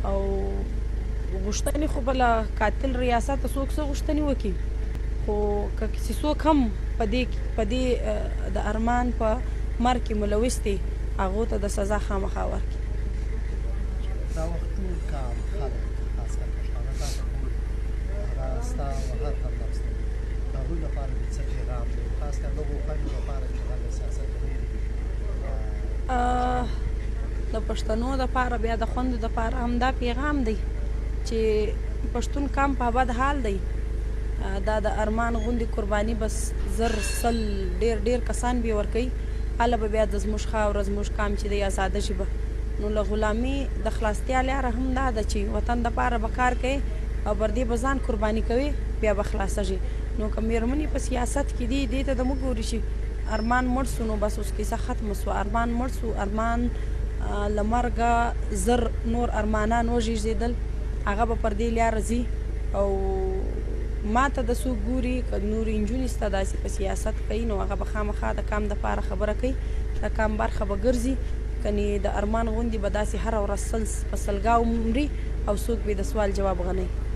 او غوښتنې خو به له قاتل ریاسته څوک څه غوښتنې وکړي، خو که چې څوک هم په دې د ارمان په مرګ کې ملوث دی هغو ته د سزا خامخا ورکړي. دا وخت ټول کار خلک خاص کر پښتانه تاسو ټول هغه ستا او هر لفظ دی د هغوی لپاره د څه پیغام دی خاص کر دغو خلکو لپاره چې هغه د سیاست غیر د پښتنو دپاره بیا د خویندو دپاره همدا پیغام دی چې پښتون کم په بد حال دی. دا د ارمان غوندې قرباني بس زر سل ډېر کسان به ورکوي، هله به بیا د زموږ خاوره زموږ قام چې دی ازاده شي به. نو له غلامي د خلاصتیا لاره هم دا ده چې وطن دپاره به کار کوي او پر دې به ځان قرباني کوي بیا به خلاصه شي. نو که مېرمنې په سیاست کې دي دې ته د مه ګوري چې ارمان مړ سو نو بس اوس کیسه ختمه سوه. ارمان مړ سو، ارمان له مرګه زر نور ارمانان وزېږېدل، هغه به پر دې لاره ځي. او ما ته د څوک ګوري که نورې نجونې سته داسې په سیاست کوي نو هغه به خامخا د کام دپاره خبره کوي، د کام برخه به ګرځي. کنې د ارمان غوندې به داسې هره ورځ سل په سلګاو مري او څوک به د سوال جواب غنی.